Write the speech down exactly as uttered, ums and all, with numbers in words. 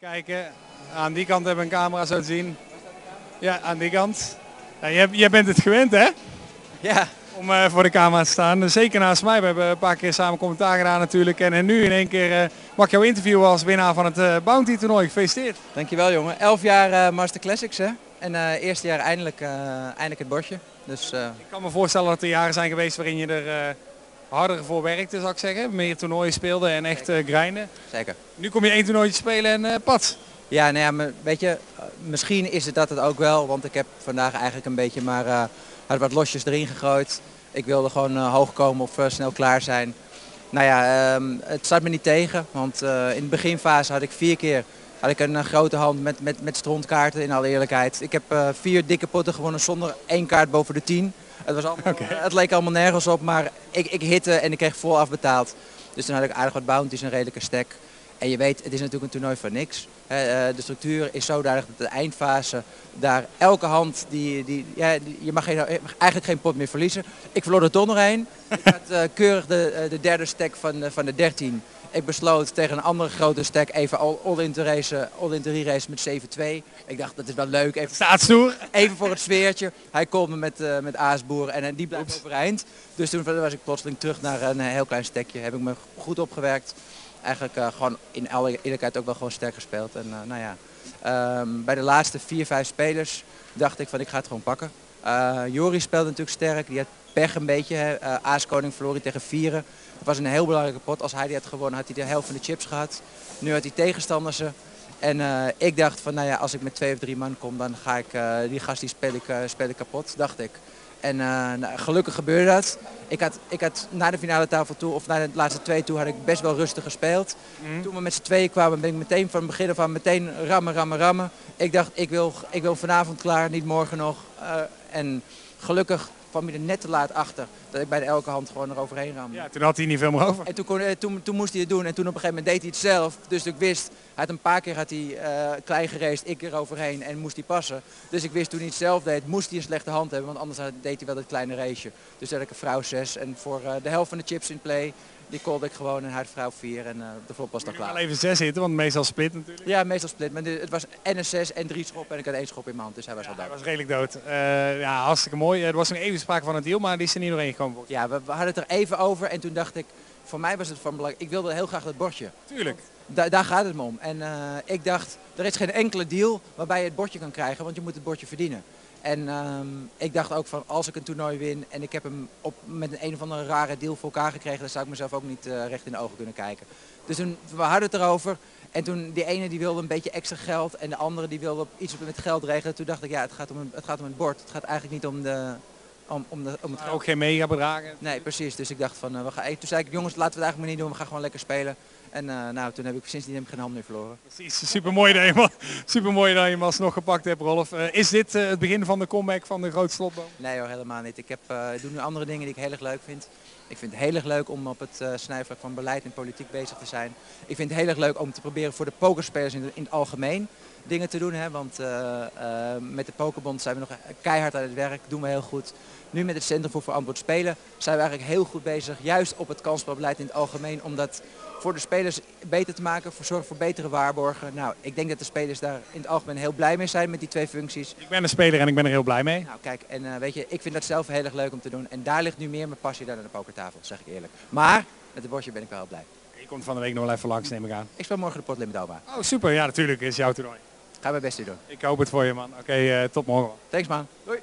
Kijken. Aan die kant hebben we een camera zo te zien. Ja, aan die kant. Ja, jij, jij bent het gewend, hè? Ja. Om uh, voor de camera te staan. Dus zeker naast mij. We hebben een paar keer samen commentaar gedaan natuurlijk. En, en nu in één keer uh, mag ik jou interviewen als winnaar van het uh, Bounty toernooi. Gefeliciteerd. Dankjewel jongen. Elf jaar uh, Master Classics hè. En uh, eerste jaar eindelijk, uh, eindelijk het bordje. Dus, uh... Ik kan me voorstellen dat er jaren zijn geweest waarin je er uh, harder voor werkte, zou ik zeggen. Meer toernooien speelde en echt uh, grinden. Zeker. Nu kom je één toernooitje spelen en uh, pats. Ja, nou ja, maar weet je, misschien is het dat het ook wel. Want ik heb vandaag eigenlijk een beetje maar uh, had wat losjes erin gegooid. Ik wilde gewoon uh, hoog komen of uh, snel klaar zijn. Nou ja, um, het staat me niet tegen. Want uh, in de beginfase had ik vier keer had ik een uh, grote hand met, met, met strontkaarten, in alle eerlijkheid. Ik heb uh, vier dikke potten gewonnen zonder één kaart boven de tien. Het, was allemaal, okay. uh, het leek allemaal nergens op, maar ik, ik hitte en ik kreeg vol afbetaald. Dus toen had ik aardig wat bounties, een redelijke stack. En je weet, het is natuurlijk een toernooi voor niks. De structuur is zodanig dat de eindfase, daar elke hand, die, die, ja, die, je, mag geen, je mag eigenlijk geen pot meer verliezen. Ik verloor er toch nog één. Ik had uh, keurig de, de derde stack van, van de dertien. Ik besloot tegen een andere grote stack even all-in te racen, all-in te re-racen met zeven twee. Ik dacht, dat is wel leuk. Even, Staat stoer. Even voor het sfeertje. Hij komt me met, uh, met Aasboer en uh, die blijft Oeps. overeind. Dus toen was ik plotseling terug naar een heel klein stekje. Heb ik me goed opgewerkt. Eigenlijk uh, gewoon in alle eerlijkheid ook wel gewoon sterk gespeeld. En uh, nou ja, um, bij de laatste vier, vijf spelers dacht ik van ik ga het gewoon pakken. Uh, Joris speelde natuurlijk sterk, die had pech een beetje. Hè. Uh, Aaskoning verloor hij tegen Vieren. Het was een heel belangrijke pot. Als hij die had gewonnen had hij de helft van de chips gehad. Nu had hij tegenstanders. En uh, ik dacht van nou ja, als ik met twee of drie man kom dan ga ik, uh, die gast die speel ik, uh, speel ik kapot, dacht ik. En uh, nou, gelukkig gebeurde dat. Ik had, ik had na de finale tafel toe, of na de laatste twee toe, had ik best wel rustig gespeeld. Mm. Toen we met z'n tweeën kwamen, ben ik meteen van het begin af aan meteen rammen, rammen, rammen. Ik dacht, ik wil, ik wil vanavond klaar, niet morgen nog. Uh, en gelukkig kwam je er net te laat achter dat ik bij de elke hand gewoon eroverheen ramde. Ja, toen had hij niet veel meer over. En toen, kon, toen, toen moest hij het doen en toen op een gegeven moment deed hij het zelf. Dus ik wist, hij had een paar keer had hij, uh, klein geraced, ik eroverheen en moest hij passen. Dus ik wist toen hij het zelf deed, moest hij een slechte hand hebben, want anders deed hij wel dat kleine raceje. Dus had ik een vrouw zes en voor uh, de helft van de chips in play, die callde ik gewoon en hij had vrouw vier en uh, de flop was dan klaar. Wel even zes hitten, want meestal split natuurlijk. Ja, meestal split, maar het was en een zes en drie schop en ik had één schop in mijn hand, dus hij was ja, al dood. Hij was redelijk dood. Uh, ja, hartstikke mooi. Er was nog even sprake van een deal, maar die is er niet doorheen gekomen. Ja, we, we hadden het er even over en toen dacht ik, voor mij was het van belang, ik wilde heel graag dat bordje. Tuurlijk. Da daar gaat het me om. En uh, ik dacht, er is geen enkele deal waarbij je het bordje kan krijgen, want je moet het bordje verdienen. En um, ik dacht ook van, als ik een toernooi win en ik heb hem op, met een, een of andere rare deal voor elkaar gekregen, dan zou ik mezelf ook niet uh, recht in de ogen kunnen kijken. Dus toen, we hadden het erover en toen die ene die wilde een beetje extra geld en de andere die wilde iets met geld regelen. Toen dacht ik, ja, het gaat om een, het gaat om het bord. Het gaat eigenlijk niet om de... Om, om, de, om het ook geen mega bedragen. Nee, precies. Dus ik dacht van, uh, we gaan, toen zei ik, jongens, laten we het eigenlijk maar niet doen. We gaan gewoon lekker spelen. En uh, nou, toen heb ik sindsdien heb ik geen hand meer verloren. Precies, super mooi dat je hem, super mooi dat je hem alsnog gepakt hebt, Rolf. Uh, is dit uh, het begin van de comeback van de grote slotboom? Nee hoor, helemaal niet. Ik, heb, uh, ik doe nu andere dingen die ik heel erg leuk vind. Ik vind het heel erg leuk om op het uh, snijvlak van beleid en politiek bezig te zijn. Ik vind het heel erg leuk om te proberen voor de pokerspelers in, de, in het algemeen dingen te doen. Hè? Want uh, uh, met de Pokerbond zijn we nog keihard aan het werk, doen we heel goed. Nu met het Centrum voor Verantwoord Spelen zijn we eigenlijk heel goed bezig, juist op het kansspelbeleid in het algemeen, om dat voor de spelers beter te maken, voor zorgen voor betere waarborgen. Nou, ik denk dat de spelers daar in het algemeen heel blij mee zijn met die twee functies. Ik ben een speler en ik ben er heel blij mee. Nou kijk, en uh, weet je, ik vind dat zelf heel erg leuk om te doen. En daar ligt nu meer mijn passie dan aan de pokertafel, zeg ik eerlijk. Maar met het bordje ben ik wel heel blij. Je komt van de week nog wel even langs, neem ik aan. Ik speel morgen de potlimit Oba. Oh super, ja natuurlijk, is jouw toernooi. Ga mijn best doen. Ik hoop het voor je man. Oké, okay, uh, tot morgen. Thanks man. Doei.